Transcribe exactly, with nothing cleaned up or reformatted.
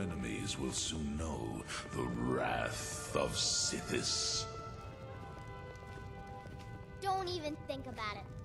enemies will soon know the wrath of Sithis. Don't even think about it.